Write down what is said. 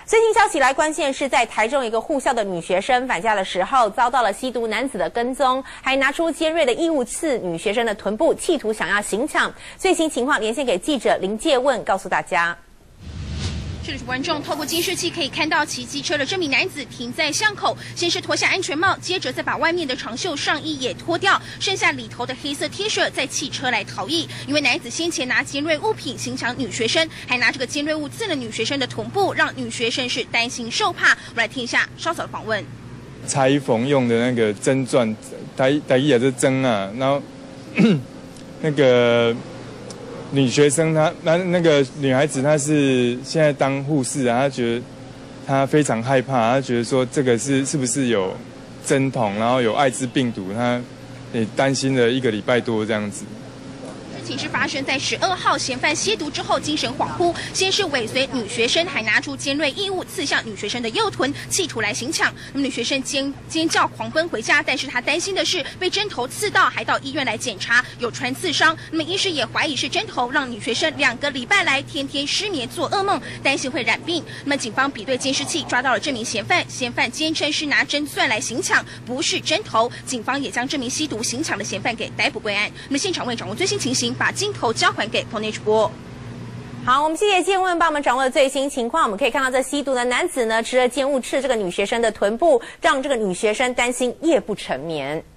最新消息来关键是在台中一个护校的女学生返家的时候，遭到了吸毒男子的跟踪，还拿出尖锐的异物刺女学生的臀部，企图想要行抢。最新情况连线给记者林介问，告诉大家。 这里是观众透过监视器可以看到，骑机车的这名男子停在巷口，先是脱下安全帽，接着再把外面的长袖上衣也脱掉，剩下里头的黑色 T 恤，再弃车来逃逸。因为男子先前拿尖锐物品行抢女学生，还拿这个尖锐物刺了女学生的臀部，让女学生是担心受怕。我们来听一下稍早的访问。 裁缝用的那个针钻，台语也是针啊，然后那个。 女学生那个女孩子，她是现在当护士啊，她觉得她非常害怕，她觉得说这个是不是有针筒，然后有艾滋病毒，她也担心了1个礼拜多这样子。 事情是发生在12号，嫌犯吸毒之后精神恍惚，先是尾随女学生，还拿出尖锐异物刺向女学生的右臀，企图来行抢。那么女学生尖叫狂奔回家，但是她担心的是被针头刺到，还到医院来检查，有穿刺伤。那么医师也怀疑是针头，让女学生2个礼拜来天天失眠做噩梦，担心会染病。那么警方比对监视器抓到了这名嫌犯，嫌犯坚称是拿针钻来行抢，不是针头。警方也将这名吸毒行抢的嫌犯给逮捕归案。那么现场为掌握最新情形。 把镜头交还给彭内主播。 好，我们谢谢建问帮我们掌握了最新情况。我们可以看到，这吸毒的男子呢，持着尖物刺这个女学生的臀部，让这个女学生担心夜不成眠。